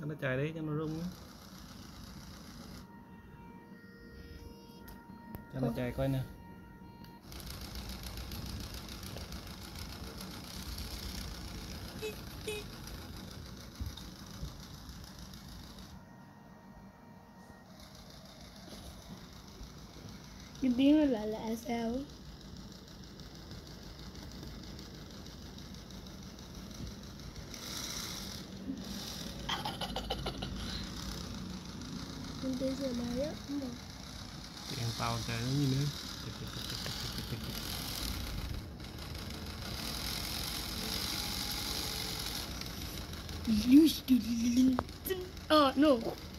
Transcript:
cho nó chạy đấy cho nó rung á. Cho nó chạy coi nè. Cái tiếng nó lạ lạ sao á. Mình đi giờ này á, đúng không? Tiền tàu chạy nó như nữa. Oh no.